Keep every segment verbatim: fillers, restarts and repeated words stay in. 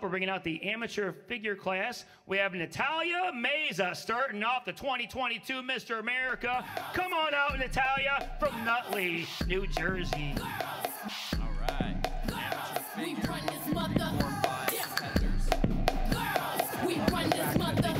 we're bringing out the amateur figure class. We have Natalia Meza starting off the twenty twenty-two Mister America. Come on out, Natalia, from Nutley, New Jersey. All right. Amateur figure. Four, five competitors. We run this mother.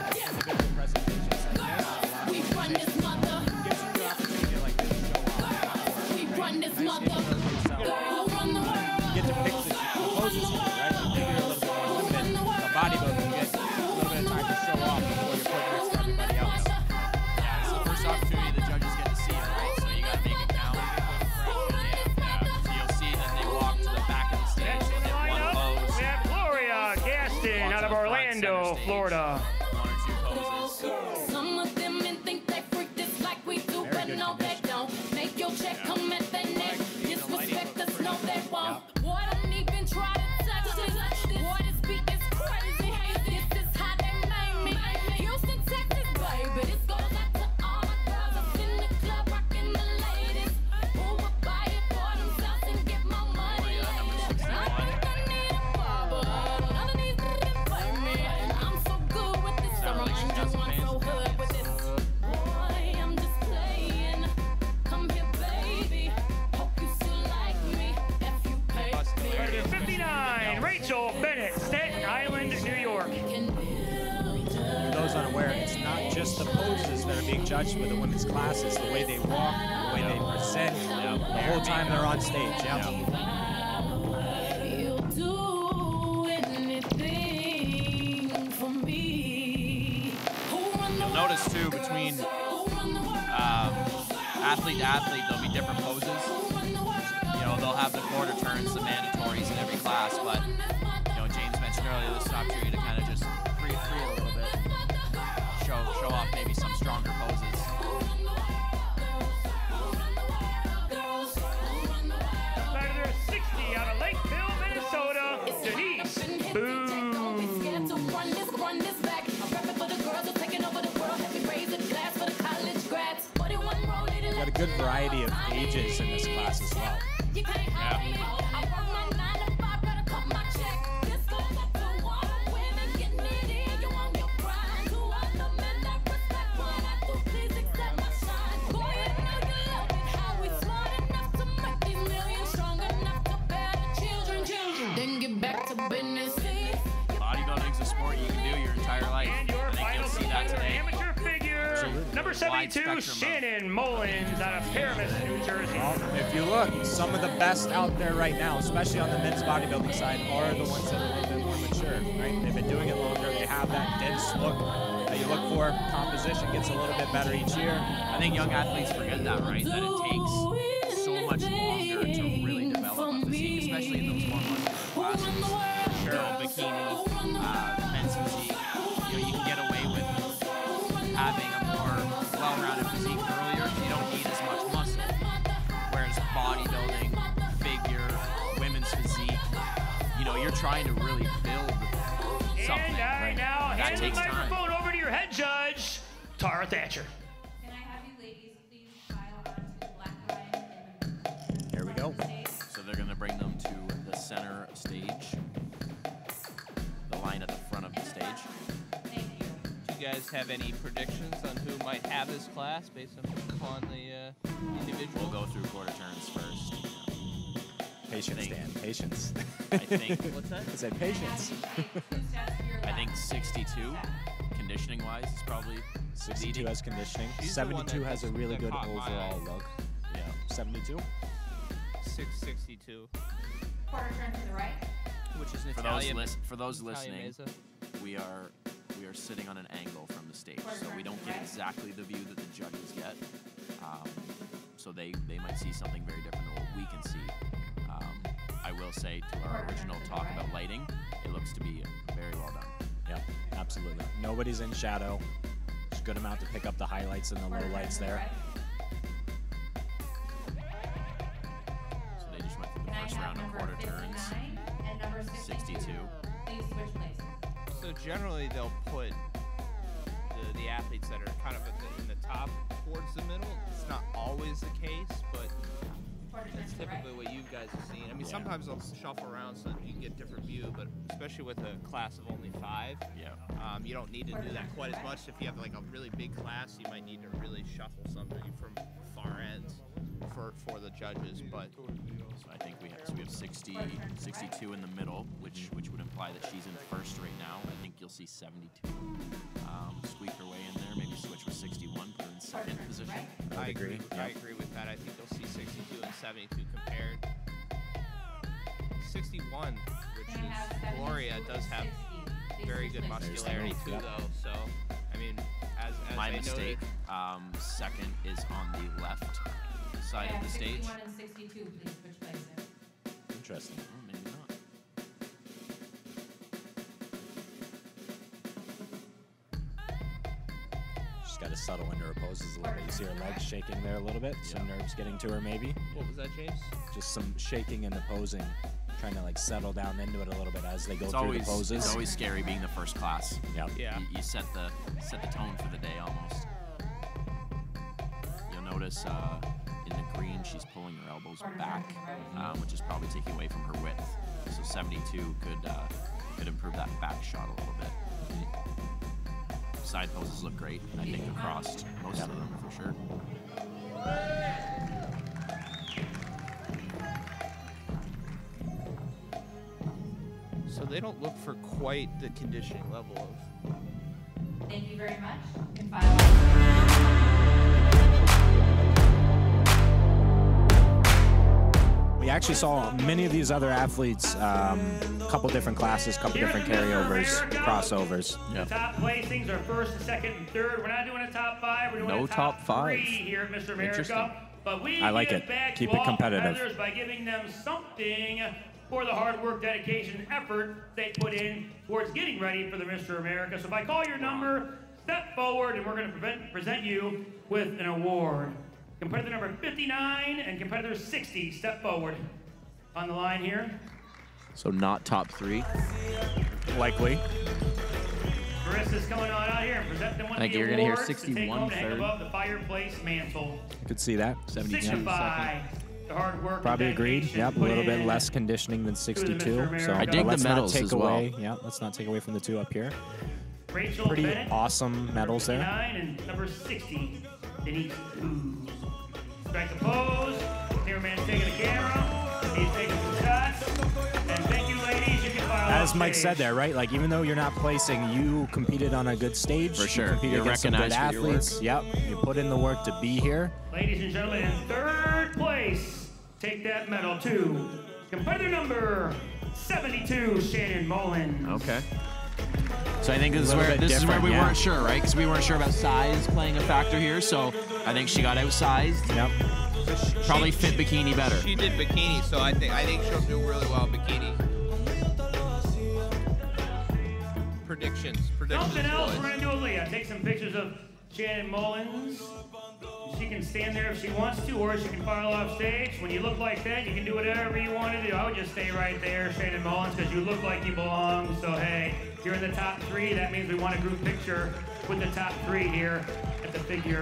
We run this mother. We run this mother. Girl, run the world. You get to pick the poses, right? You figure a little bit more limited. A bodybuilder, you get a little bit of time to show off before you're putting next to everybody else. Yeah, it's the first opportunity the judges get to see it, right? So you got to make it count. Yeah. So you'll see that they walk to the back of the stage and hit one pose. We have Gloria Gaston out of Orlando, Florida. One or two poses. Some of them men think they freak this like we do, but no, they don't. Make your check come at their neck. Disrespect us, no, they won't. Boy, don't even try to touch it. Boy, this beat is crazy. This is how they made me. Houston, Texas, baby. This goes out to all my girls up in the club, rocking the ladies. Who will buy it for themselves and get my money later? I think I need a barber. None of these niggas play me. I'm so good with this. So I'm just one so good with this. Boy, I'm just playing. Come here, baby. Hope you still like me. If you pay me. fifty-nine, Rachel Bennett, Staten Island, New York. For those unaware, it's not just the poses that are being judged with the women's class, it's the way they walk, the way they present, the whole time they're on stage. Yep. You'll do anything for me. You'll notice too between um, athlete to athlete, there'll be different poses. You know, they'll have the quarter turns, the mandatories in every class, but you know, James mentioned earlier, this is an opportunity to kind of just free it, free it a little bit, show show off maybe some stronger poses. Competitor sixty out of Lakeville, Minnesota, Denise Boo. Got a good variety of ages in this class as well. Then get back to business. Bodybuilding's a sport you can do your entire life. And your I think final you'll see that competitor, today. amateur figure, number seventy-two, spectrum of- Shannon Mullins out of Paramus, New Jersey. Well, if you look, some of the best out there right now, especially on the men's bodybuilding side, are the ones that are a little bit more mature, right? They've been doing it longer. They have that dense look that you look for. Composition gets a little bit better each year. I think young athletes forget that, right? That it takes so much longer to really develop a physique, especially in those more muscular classes. You know, bikini, uh, men's physique. You know, you can get away with having a more well-rounded physique earlier. You don't need as much muscle. Whereas bodybuilding, figure, women's physique, you know, you're trying to really build something. And I right? now That hand the takes time. microphone over to your head judge, Tara Thatcher. Can I have you ladies please file onto the black line in the Here we go. So they're going to bring them to the center stage, the line at the front of the stage. Thank you. Do you guys have any predictions on who might have this class based upon the uh, individual? We'll go through quarter turns first. Patience, think- Dan. Patience. I think What's that? I said patience. I think sixty-two, conditioning wise, is probably sixty-two leading. has conditioning. She's the one seventy-two that- has a really that good caught my overall eye. look. Yeah. seventy-two? six sixty-two, Quarter turn to the right. which is For those Natalia. lis- for those Natalia listening, Meza. we are we are sitting on an angle from the stage, so we don't get exactly the view that the judges get. Um, so they they might see something very different than what we can see. Um, I will say to our original talk about lighting, it looks to be very well done. Yeah, absolutely. Nobody's in shadow. It's a good amount to pick up the highlights and the low lights there. So they just went through the Can I first have round of number quarter turns. fifty-nine and number sixty-two? sixty-two. Please switch places. So generally they'll put the, the athletes that are kind of at the, in the top towards the middle. It's not always the case, but Quarter turn to typically what you guys have seen. I mean, Yeah. sometimes they'll shuffle around so that you can get different view, but especially with a class of only five, Yeah. um, you don't need to do that quite as much. If you have like a really big class, you might need to really shuffle somebody from far ends for for the judges. But So I think we have, so we have sixty, sixty-two in the middle, which which would imply that she's in first right now. I think you'll see seventy-two. Um, squeak her way in there, maybe switch with sixty-one, put her in second position. I agree. agree. I agree with that. I think you'll see sixty-two and seventy-two compared. sixty-one, which Then we have is Gloria, seventy-two does and have sixty. They very good switch places. muscularity too, Yep. though. So, I mean, as, as My I mistake. noted, Um, second is on the left side Yeah, of the stage. sixty-one and sixty-two, please switch places. Interesting. Oh, maybe not. She's got to settle into her poses a little bit. You see her legs shaking there a little bit. Some nerves getting to her, maybe. what was that, James? Just some shaking in the posing, trying to like settle down into it a little bit as they go It's through always the poses. it's always scary being the first class. Yep. Yeah. You, you set the set the tone for the day almost. You'll notice uh, in the green she's pulling her elbows back, um, which is probably taking away from her width. So seventy-two could uh, could improve that back shot a little bit. Side poses look great, I think, across most of them for sure. So they don't look for quite the conditioning level of. Thank you very much. You can file out. We actually saw many of these other athletes, um, couple different classes, couple Here different in Mister carryovers, America, crossovers. The top placings are first, second, and third. We're not doing a top five. We're doing No a top, top five. three here at Mister Interesting. America. But we I like give it. back Keep to it all competitive. competitors by giving them something for the hard work, dedication, effort they put in towards getting ready for the Mister America. So if I call your number, step forward, and we're going to prevent, present you with an award. Competitor number fifty-nine and competitor sixty, step forward. On the line here. So not top three. Likely. Marissa's coming on out here and present them one I think of the you're gonna hear awards to take sixty-one home to hang third. above the fireplace mantle. Could see that. seventy-two Signify the hard work. Probably and agreed. dedication Yep, a put little bit in. less conditioning than sixty-two. Mister So America. I dig the let's medals not take as well. away. Yeah, let's not take away from the two up here. Rachel Pretty Bennett, awesome medals there. fifty-nine, and number sixty, Denise Ooze. Strike the pose. Cameraman's taking the camera. He's taking some shots. And thank you, ladies. You can file As off Mike stage. said there, right? Like even though you're not placing, you competed on a good stage. For You sure. competed You're against some good recognized for your work. athletes. Yep. You put in the work to be here. Ladies and gentlemen, in third place, take that medal to competitor number seventy-two, Shannon Mullen. Okay. So I think this is Little where bit this is where different, we yeah. weren't sure, right? Because we weren't sure about size playing a factor here. So I think she got outsized. Yep. Probably fit bikini better. She did bikini, so I think I think she'll do really well in bikini. Predictions. Predictions. Something else, boys. we're gonna do a Leah. Take some pictures of Shannon Mullins. She can stand there if she wants to, or she can file off stage. When you look like that, you can do whatever you want to do. I would just stay right there, Shannon Mullins, because you look like you belong. So hey, you're in the top three. That means we want a group picture with the top three here at the figure.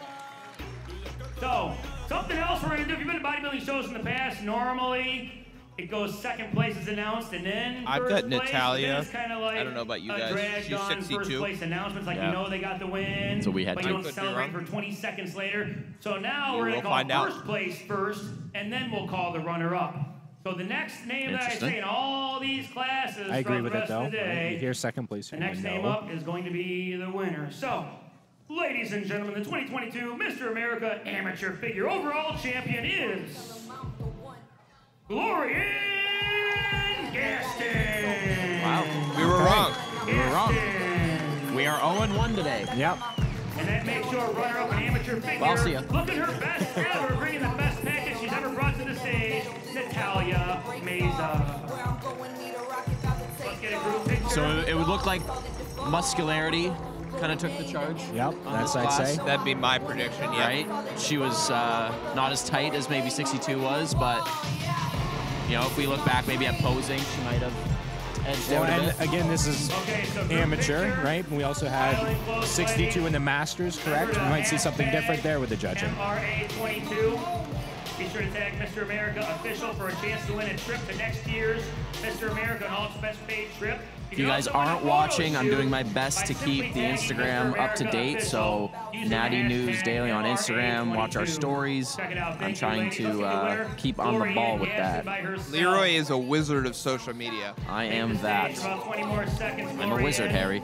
So, something else we're gonna do. If you've been to bodybuilding shows in the past, normally it goes second place is announced, and then I've first got place, Natalia. and then it's kind of like I don't know about you a guys. dragged She's on first sixty-two. place announcements, like Yeah. you know they got the win, So we had but to. you I don't could be celebrate wrong. for twenty seconds later. So now We we're gonna will call find out. first place first, and then we'll call the runner-up. So the next name that I Interesting. say in all these classes I agree throughout with the it rest though. of the day, Here's second place. the next No. name up is going to be the winner. So, ladies and gentlemen, the twenty twenty-two Mister America Amateur Figure Overall Champion is Glorian Gaston. Wow. We were wrong. We were wrong. Gaston. We are oh and one today. Yep. And that makes your runner-up an amateur figure. Well, I'll see ya. Looking her best ever, bringing the best package she's ever brought to the stage, Natalia Meza. Let's get a group picture. So it would look like muscularity kind of took the charge. Yep. on That's this I'd class, say. That'd be my prediction. Yeah. Right? She was uh, not as tight as maybe sixty-two was, but you know, if we look back maybe at posing, she might have edged Well, out a and bit. again, this is Okay, so group amateur, picture. right? We also had sixty-two in the Masters, correct? We might see something different there with the judging. M R A twenty-two. Be sure to tag Mister America Official for a chance to win a trip to next year's Mister America and all expense paid trip. If you guys aren't watching, I'm doing my best to keep the Instagram up to date. So Natty News Daily on Instagram, watch our stories. I'm trying to uh, keep on the ball with that. Leroy is a wizard of social media. I am that. I'm a wizard, Harry.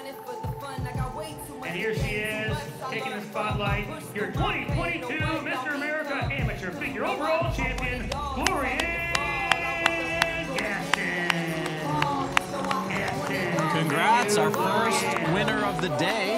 And here she is, taking the spotlight, your twenty twenty-two Mister America Amateur Figure Overall Champion, Gloria Gaston. Gaston. Congrats, our first winner of the day.